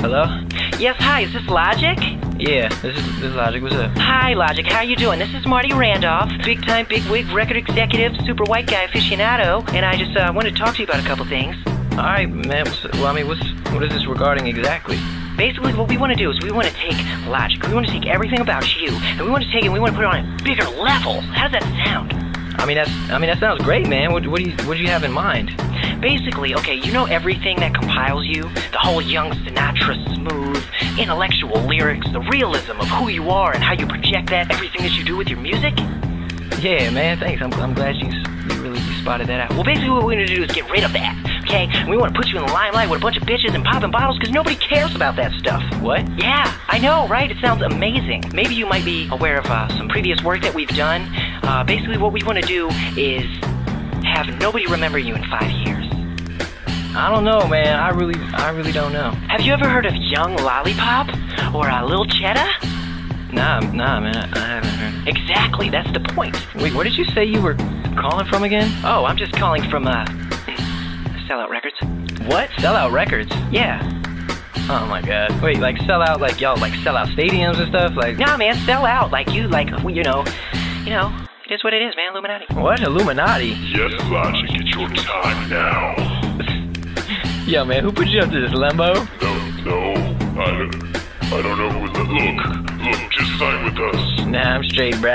Hello? Yes, hi, is this Logic? Yeah, this is Logic. What's up? Hi, Logic, how you doing? This is Marty Randolph, big-time, big-wig record executive, super white guy aficionado, and I just wanted to talk to you about a couple things. Alright, man. What is this regarding exactly? Basically, what we want to do is we want to take Logic, we want to take everything about you, and we want to take it and we want to put it on a bigger level. How does that sound? that sounds great, man. What do you have in mind? Basically, okay, you know everything that compiles you? The whole young Sinatra smooth, intellectual lyrics, the realism of who you are and how you project that, everything that you do with your music? Yeah, man, thanks. I'm glad you spotted that out. Well, basically what we're going to do is get rid of that, okay? And we want to put you in the limelight with a bunch of bitches and popping bottles because nobody cares about that stuff. What? Yeah, I know, right? It sounds amazing. Maybe you might be aware of some previous work that we've done. Basically what we want to do is have nobody remember you in 5 years. I don't know, man. I really don't know. Have you ever heard of Young Lollipop? Or Lil Cheddar? Nah, man, I haven't heard. Exactly, that's the point. Wait, where did you say you were calling from again? Oh, I'm just calling from, Sellout Records. What? Sellout Records? Yeah. Oh my god. Wait, like sell out, like y'all like sell out stadiums and stuff? Like. Nah, man, sell out. Like you know, it is what it is, man, Illuminati. What? Illuminati? Yes, Logic, it's your time now. Yo, man, who put you up to this, Lembo? No, I don't know who Look, just sign with us. Nah, I'm straight, bruh.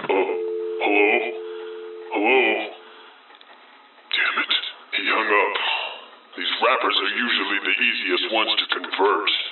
Hello? Damn it, he hung up. These rappers are usually the easiest ones to convert.